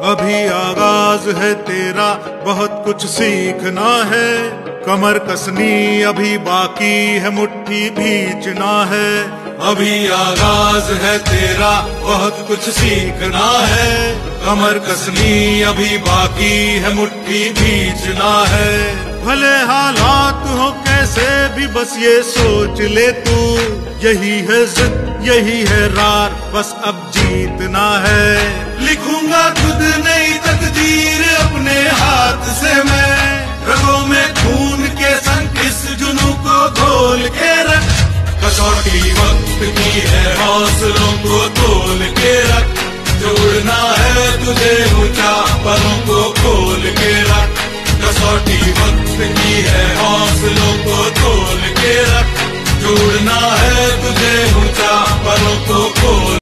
अभी आगाज है तेरा, बहुत कुछ सीखना है। कमर कसनी अभी बाकी है, मुट्ठी भींचना है। अभी आगाज है तेरा, बहुत कुछ सीखना है। कमर कसनी अभी बाकी है, मुट्ठी भींचना है। भले हालात हो कैसे भी बस ये सोच ले तू, यही है जिद यही है रार, बस अब जीतना है। लिखूंगा खुद नई तकदीर अपने हाथ से मैं, रगों में खून के संग इस जुनून को घोल के रख। कसौटी वक्त की है, हौसलों को तोल के रख। जोड़ना है तुझे ऊंचा, पलों को खोल के रख। कसौटी वक्त की है, हौसलों को तोल के रख। जोड़ना है तुझे ऊंचा, पलों को खोल